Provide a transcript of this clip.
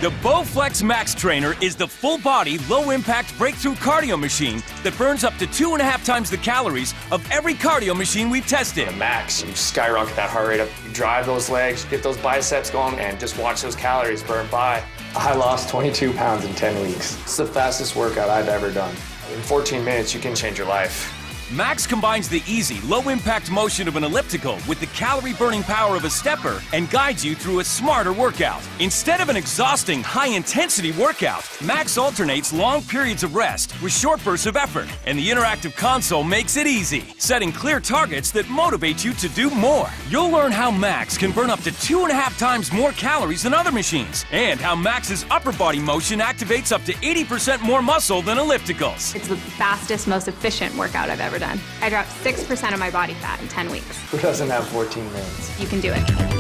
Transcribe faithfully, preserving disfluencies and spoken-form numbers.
The Bowflex Max Trainer is the full-body, low-impact breakthrough cardio machine that burns up to two and a half times the calories of every cardio machine we've tested. The Max, you skyrocket that heart rate up, you drive those legs, get those biceps going, and just watch those calories burn by. I lost twenty-two pounds in ten weeks. It's the fastest workout I've ever done. In fourteen minutes, you can change your life. Max combines the easy, low-impact motion of an elliptical with the calorie-burning power of a stepper and guides you through a smarter workout. Instead of an exhausting, high-intensity workout, Max alternates long periods of rest with short bursts of effort, and the interactive console makes it easy, setting clear targets that motivate you to do more. You'll learn how Max can burn up to two and a half times more calories than other machines, and how Max's upper body motion activates up to eighty percent more muscle than ellipticals. It's the fastest, most efficient workout I've ever done. I dropped six percent of my body fat in ten weeks. Who doesn't have fourteen minutes? You can do it.